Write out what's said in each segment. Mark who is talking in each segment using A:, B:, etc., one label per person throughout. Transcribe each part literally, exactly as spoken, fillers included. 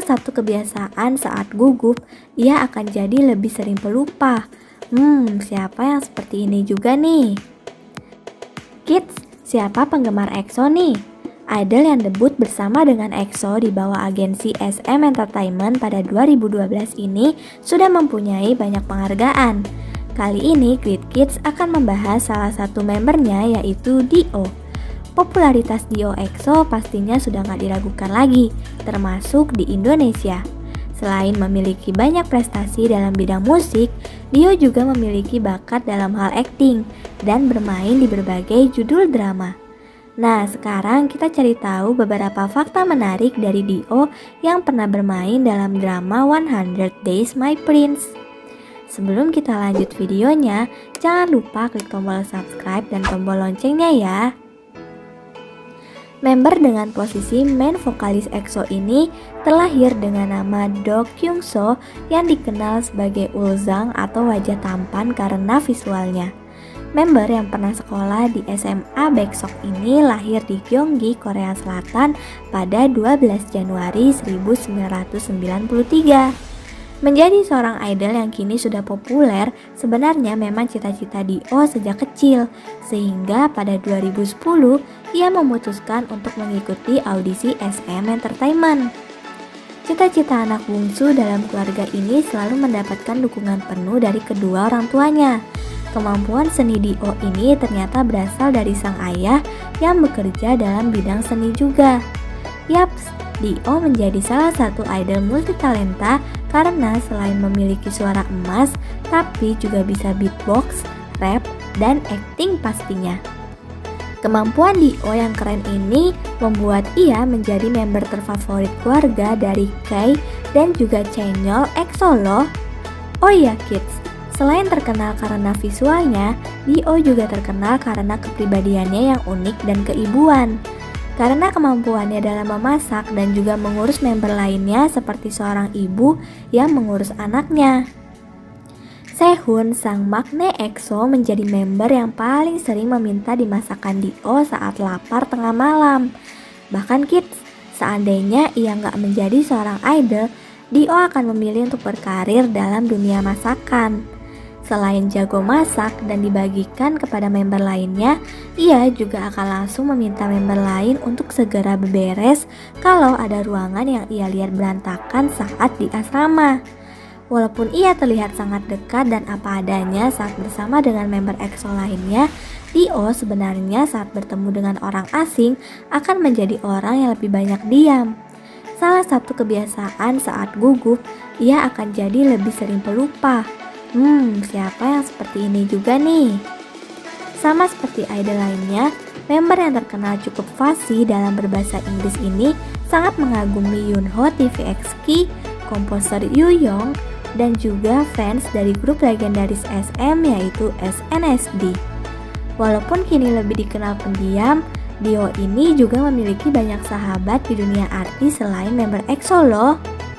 A: Salah satu kebiasaan saat gugup, ia akan jadi lebih sering pelupa. Hmm, siapa yang seperti ini juga nih? Kids, siapa penggemar EXO nih? Idol yang debut bersama dengan EXO di bawah agensi S M Entertainment pada dua ribu dua belas ini sudah mempunyai banyak penghargaan. Kali ini Great Kids akan membahas salah satu membernya yaitu D O. Popularitas D O EXO pastinya sudah nggak diragukan lagi, termasuk di Indonesia. Selain memiliki banyak prestasi dalam bidang musik, D O juga memiliki bakat dalam hal akting dan bermain di berbagai judul drama. Nah, sekarang kita cari tahu beberapa fakta menarik dari D O yang pernah bermain dalam drama one hundred Days My Prince. Sebelum kita lanjut videonya, jangan lupa klik tombol subscribe dan tombol loncengnya ya. Member dengan posisi main vokalis EXO ini terlahir dengan nama Do Kyung So yang dikenal sebagai Ulzang atau wajah tampan karena visualnya. Member yang pernah sekolah di S M A Baeksok ini lahir di Gyeonggi, Korea Selatan pada dua belas Januari seribu sembilan ratus sembilan puluh tiga. Menjadi seorang idol yang kini sudah populer, sebenarnya memang cita-cita D O sejak kecil, sehingga pada dua ribu sepuluh ia memutuskan untuk mengikuti audisi S M Entertainment. Cita-cita anak bungsu dalam keluarga ini selalu mendapatkan dukungan penuh dari kedua orang tuanya. Kemampuan seni D O ini ternyata berasal dari sang ayah yang bekerja dalam bidang seni juga. Yaps, D O menjadi salah satu idol multitalenta karena selain memiliki suara emas, tapi juga bisa beatbox, rap, dan acting pastinya. Kemampuan D O yang keren ini membuat ia menjadi member terfavorit keluarga dari Kai dan juga Chaeyeol EXO loh. Oh iya kids, selain terkenal karena visualnya, D O juga terkenal karena kepribadiannya yang unik dan keibuan. Karena kemampuannya dalam memasak dan juga mengurus member lainnya seperti seorang ibu yang mengurus anaknya. Sehun, sang maknae EXO, menjadi member yang paling sering meminta dimasakkan D O saat lapar tengah malam. Bahkan kids, seandainya ia nggak menjadi seorang idol, D O akan memilih untuk berkarir dalam dunia masakan. Selain jago masak dan dibagikan kepada member lainnya, ia juga akan langsung meminta member lain untuk segera beberes kalau ada ruangan yang ia lihat berantakan saat di asrama. Walaupun ia terlihat sangat dekat dan apa adanya saat bersama dengan member EXO lainnya, D O sebenarnya saat bertemu dengan orang asing akan menjadi orang yang lebih banyak diam. Salah satu kebiasaan saat gugup, ia akan jadi lebih sering pelupa. Hmm, siapa yang seperti ini juga nih? Sama seperti idol lainnya, member yang terkenal cukup fasih dalam berbahasa Inggris ini sangat mengagumi Yoonho T V X Q, komposer Yoo Young, dan juga fans dari grup legendaris S M yaitu S N S D. Walaupun kini lebih dikenal pendiam, D O ini juga memiliki banyak sahabat di dunia artis selain member EXO loh.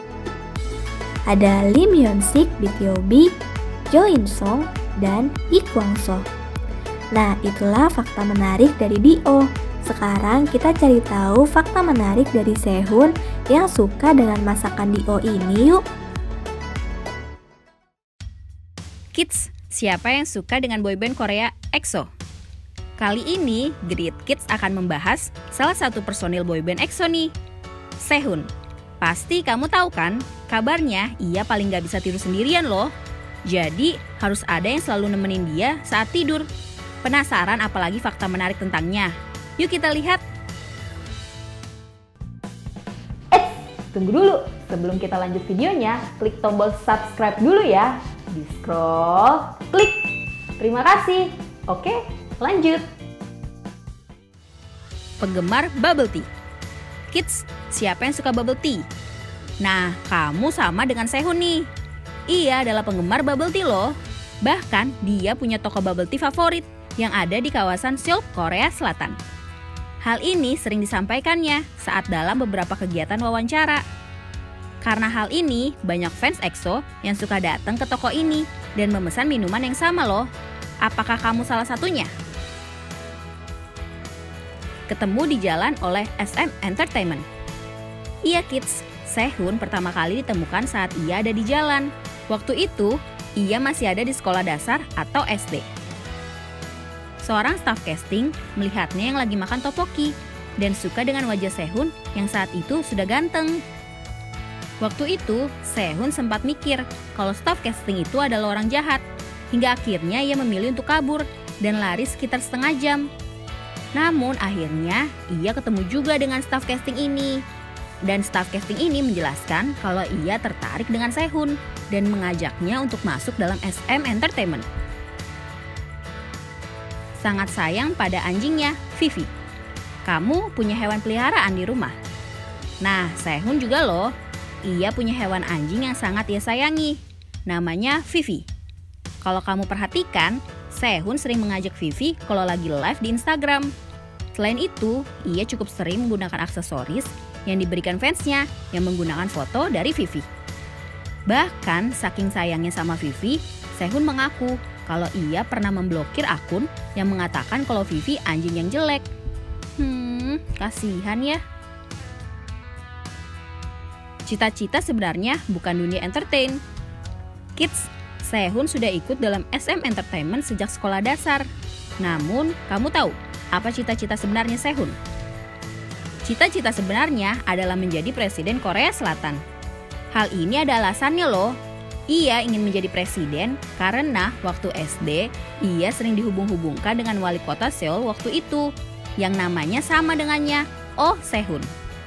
A: Ada Lim Yeon Sik B T O B, Jo In Sung, dan Lee Kwang So. Nah, itulah fakta menarik dari D O. Sekarang kita cari tahu fakta menarik dari Sehun yang suka dengan masakan D O ini yuk.
B: Kids, siapa yang suka dengan boyband Korea EXO? Kali ini, Great Kids akan membahas salah satu personil boyband EXO nih, Sehun. Pasti kamu tahu kan, kabarnya ia paling gak bisa tidur sendirian loh. Jadi, harus ada yang selalu nemenin dia saat tidur. Penasaran apalagi fakta menarik tentangnya? Yuk kita lihat.
C: Eh, tunggu dulu. Sebelum kita lanjut videonya, klik tombol subscribe dulu ya. Di scroll, klik. Terima kasih. Oke, lanjut.
B: Penggemar bubble tea. Kids, siapa yang suka bubble tea? Nah, kamu sama dengan Sehun nih. Ia adalah penggemar bubble tea loh. Bahkan dia punya toko bubble tea favorit yang ada di kawasan Seoul, Korea Selatan. Hal ini sering disampaikannya saat dalam beberapa kegiatan wawancara. Karena hal ini, banyak fans EXO yang suka datang ke toko ini dan memesan minuman yang sama loh. Apakah kamu salah satunya? Ketemu di jalan oleh S M Entertainment. Iya kids, Sehun pertama kali ditemukan saat ia ada di jalan. Waktu itu, ia masih ada di sekolah dasar atau S D. Seorang staf casting melihatnya yang lagi makan tteokbokki dan suka dengan wajah Sehun yang saat itu sudah ganteng. Waktu itu, Sehun sempat mikir kalau staf casting itu adalah orang jahat, hingga akhirnya ia memilih untuk kabur dan lari sekitar setengah jam. Namun akhirnya ia ketemu juga dengan staf casting ini. Dan staf casting ini menjelaskan kalau ia tertarik dengan Sehun dan mengajaknya untuk masuk dalam S M Entertainment. Sangat sayang pada anjingnya, Vivi. Kamu punya hewan peliharaan di rumah? Nah, Sehun juga loh. Ia punya hewan anjing yang sangat ia sayangi. Namanya Vivi. Kalau kamu perhatikan, Sehun sering mengajak Vivi kalau lagi live di Instagram. Selain itu, ia cukup sering menggunakan aksesoris yang diberikan fansnya yang menggunakan foto dari Vivi. Bahkan, saking sayangnya sama Vivi, Sehun mengaku kalau ia pernah memblokir akun yang mengatakan kalau Vivi anjing yang jelek. Hmm, kasihan ya. Cita-cita sebenarnya bukan dunia entertain. Kids, Sehun sudah ikut dalam S M Entertainment sejak sekolah dasar. Namun, kamu tahu apa cita-cita sebenarnya Sehun? Cita-cita sebenarnya adalah menjadi presiden Korea Selatan. Hal ini ada alasannya loh. Ia ingin menjadi presiden karena waktu S D, ia sering dihubung-hubungkan dengan wali kota Seoul waktu itu, yang namanya sama dengannya, Oh Sehun.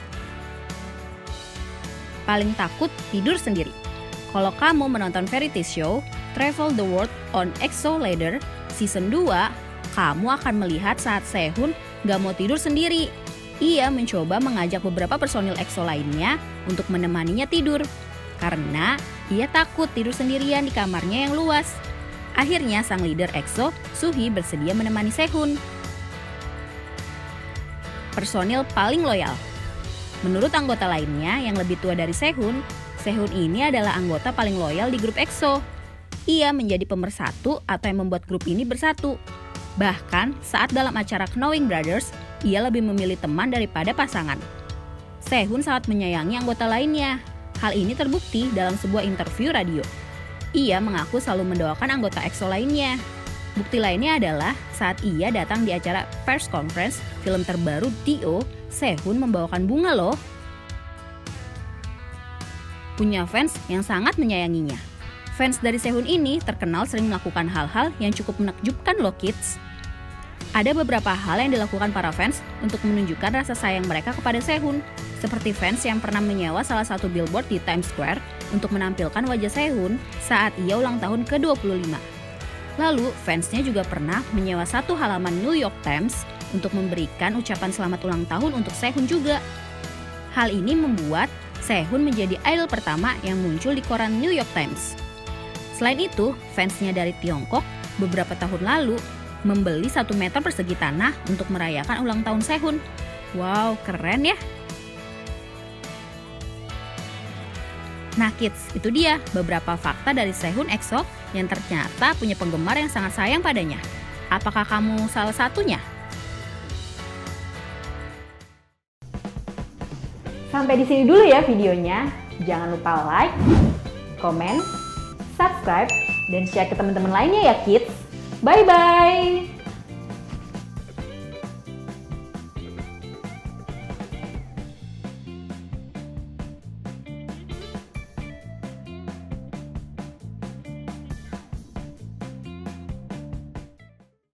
B: Paling takut tidur sendiri. Kalau kamu menonton variety show Travel the World on EXO Ladder season dua, kamu akan melihat saat Sehun gak mau tidur sendiri. Ia mencoba mengajak beberapa personil EXO lainnya untuk menemaninya tidur. Karena ia takut tidur sendirian di kamarnya yang luas. Akhirnya sang leader EXO, Suhi, bersedia menemani Sehun. Personil paling loyal. Menurut anggota lainnya yang lebih tua dari Sehun, Sehun ini adalah anggota paling loyal di grup EXO. Ia menjadi pemersatu atau yang membuat grup ini bersatu. Bahkan saat dalam acara Knowing Brothers, ia lebih memilih teman daripada pasangan. Sehun sangat menyayangi anggota lainnya. Hal ini terbukti dalam sebuah interview radio. Ia mengaku selalu mendoakan anggota EXO lainnya. Bukti lainnya adalah saat ia datang di acara press conference film terbaru D O, Sehun membawakan bunga loh. Punya fans yang sangat menyayanginya. Fans dari Sehun ini terkenal sering melakukan hal-hal yang cukup menakjubkan loh kids. Ada beberapa hal yang dilakukan para fans untuk menunjukkan rasa sayang mereka kepada Sehun. Seperti fans yang pernah menyewa salah satu billboard di Times Square untuk menampilkan wajah Sehun saat ia ulang tahun ke dua puluh lima. Lalu, fansnya juga pernah menyewa satu halaman New York Times untuk memberikan ucapan selamat ulang tahun untuk Sehun juga. Hal ini membuat Sehun menjadi idol pertama yang muncul di koran New York Times. Selain itu, fansnya dari Tiongkok beberapa tahun lalu membeli satu meter persegi tanah untuk merayakan ulang tahun Sehun. Wow, keren ya! Nah kids, itu dia beberapa fakta dari Sehun EXO yang ternyata punya penggemar yang sangat sayang padanya. Apakah kamu salah satunya?
C: Sampai di sini dulu ya videonya. Jangan lupa like, komen, subscribe, dan share ke teman-teman lainnya ya kids. Bye-bye!